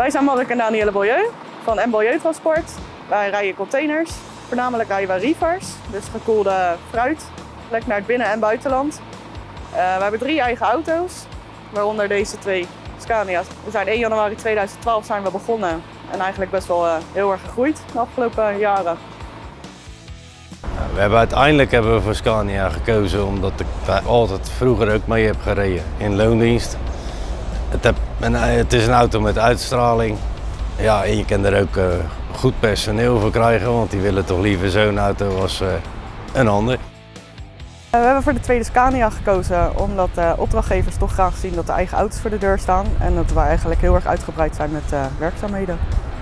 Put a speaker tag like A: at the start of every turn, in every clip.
A: Wij zijn Mark en Danielle Beaulieu van M Beaulieu Transport. Wij rijden containers. Voornamelijk rijden wij reefers, dus gekoelde fruit, plek naar het binnen- en buitenland. We hebben 3 eigen auto's, waaronder deze 2 Scania's. We zijn 1 januari 2012 zijn we begonnen en eigenlijk best wel heel erg gegroeid de afgelopen jaren.
B: Uiteindelijk hebben we voor Scania gekozen omdat ik daar altijd vroeger ook mee heb gereden in loondienst. Het is een auto met uitstraling. Ja, en je kan er ook goed personeel voor krijgen, want die willen toch liever zo'n auto als een ander.
A: We hebben voor de tweede Scania gekozen omdat opdrachtgevers toch graag zien dat de eigen auto's voor de deur staan en dat we eigenlijk heel erg uitgebreid zijn met werkzaamheden.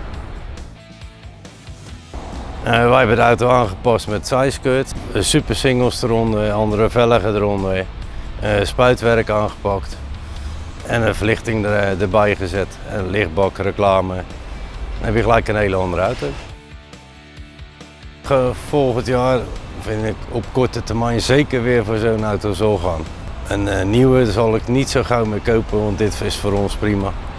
B: Wij hebben de auto aangepast met sideskirt, super singles eronder, andere velgen eronder, spuitwerk aangepakt en een verlichting erbij gezet, en lichtbak, reclame. Dan heb je gelijk een hele andere auto. Volgend jaar vind ik op korte termijn zeker weer voor zo'n auto zal gaan. Een nieuwe zal ik niet zo gauw meer kopen, want dit is voor ons prima.